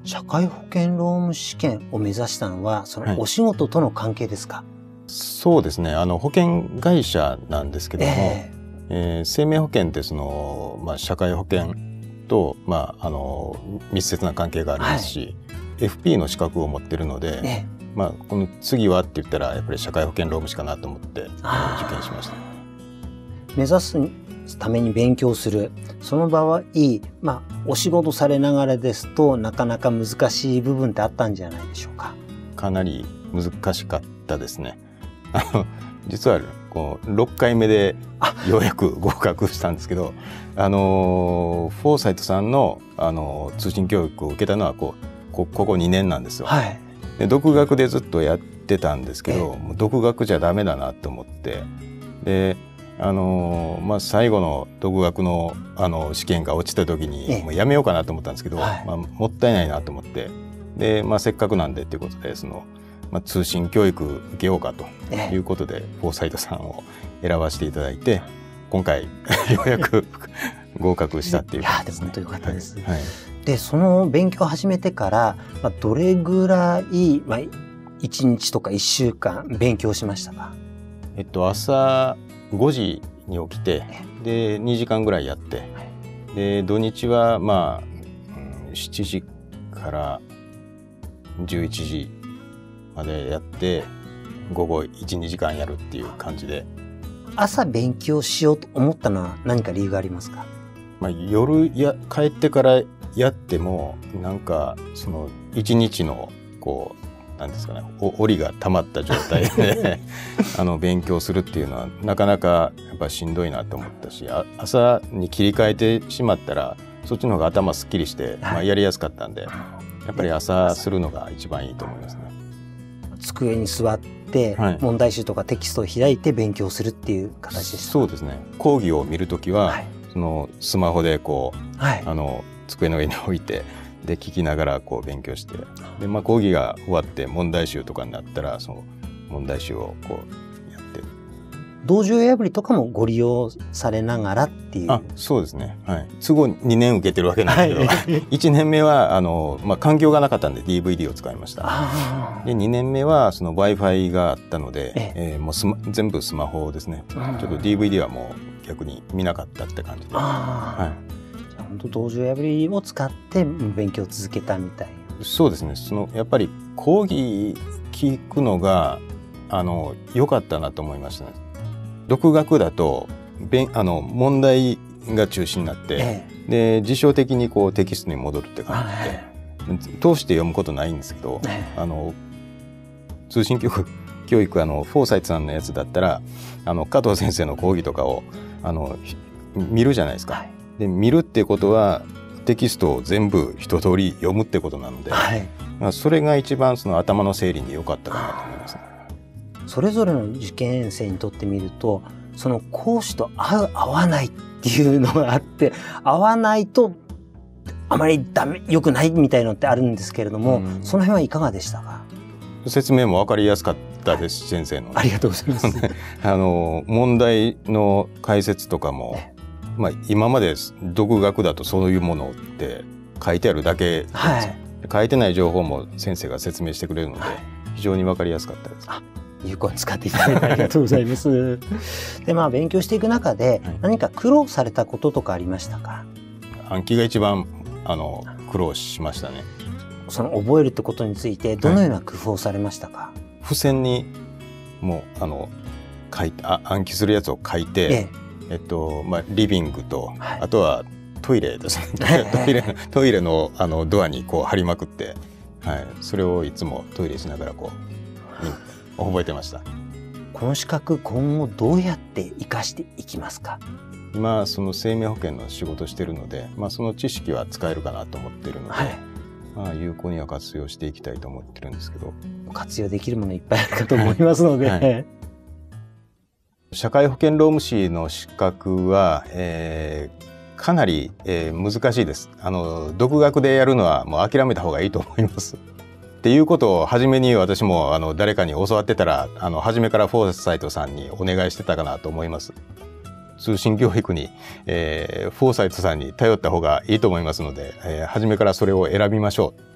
社会保険労務士試験を目指したのは、そのお仕事との関係ですか？ そうですね。保険会社なんですけども、生命保険って社会保険と、密接な関係がありますし、FP の資格を持っているので、この次はって言ったらやっぱり社会保険労務士かなと思って受験しました。 目指すために勉強する、その場合、お仕事されながらですとなかなか難しい部分ってあったんじゃないでしょうか？ かなり難しかったですね。実は6回目でようやく合格したんですけど、フォーサイトさんの、通信教育を受けたのはここ2年なんですよ。で独学でずっとやってたんですけど、もう独学じゃダメだなと思って、で最後の独学の試験が落ちた時にもうやめようかなと思ったんですけど、もったいないなと思って、で、せっかくなんでということで通信教育受けようかということで、フォーサイトさんを選ばせていただいて、今回ようやく合格したっていう感じですね。 いや、でも本当良かったです。で、その勉強を始めてから、どれぐらい、1日とか1週間勉強しましたか？ 朝5時に起きて、で2時間ぐらいやって、で土日は7時から11時までやって、午後 1,2 時間やるっていう感じで。 朝勉強しようと思ったのは何か理由がありますか？ 夜帰ってからやってもなんかその1日のなんですかね、折が溜まった状態で勉強するっていうのはなかなかやっぱしんどいなと思ったし、朝に切り替えてしまったらそっちの方が頭すっきりして、やりやすかったんで、やっぱり朝するのが一番いいと思いますね。 机に座って問題集とかテキストを開いて勉強するっていう形でした。 そうですね。講義を見るときは、そのスマホで机の上に置いて、で聞きながら勉強して、で講義が終わって問題集とかになったらその問題集をやって。 道場破りとかもご利用されながらっていう。 そうですね。都合2年受けてるわけなんですけど、1年目は環境がなかったんで DVD を使いました。で2年目はその Wi-Fi があったので、もう全部スマホですね。ちょっと DVD はもう逆に見なかったって感じで。 本当道場破りを使って勉強を続けたみたいな。 そうですね。やっぱり講義聞くのが良かったなと思いましたね。独学だと問題が中心になって、で辞書的にテキストに戻るって感じで、通して読むことないんですけど、通信教育フォーサイトさんのやつだったら加藤先生の講義とかを見るじゃないですか。で見るっていうことはテキストを全部一通り読むってことなので、それが一番頭の整理に良かったかなと思いますね。 それぞれの受験生にとってみると、その講師と合う合わないっていうのがあって、合わないとあまり良くないみたいなのってあるんですけれども、その辺はいかがでしたか？ 説明も分かりやすかったです、先生の。 ありがとうございます。 問題の解説とかも、今まで独学だとそういうものって書いてあるだけです、書いてない情報も先生が説明してくれるので、非常に分かりやすかったです。 有効に使っていただいてありがとうございます。で勉強していく中で何か苦労されたこととかありましたか？ 暗記が一番苦労しましたね。 その覚えるってことについてどのような工夫をされましたか？ 付箋にもう暗記するやつを書いて、リビングと、あとはトイレですね。トイレのドアに貼りまくって、それをいつもトイレしながら覚えてました。 この資格今後どうやって活かしていきますか？ 今その生命保険の仕事してるので、その知識は使えるかなと思ってるので、有効には活用していきたいと思ってるんですけど、 活用できるものいっぱいあるかと思いますので、 社会保険労務士の資格は、かなり、難しいです。独学でやるのはもう諦めた方がいいと思います。っていうことを初めに私も誰かに教わってたら初めからフォーサイトさんにお願いしてたかなと思います。通信教育に、フォーサイトさんに頼った方がいいと思いますので、初めからそれを選びましょう。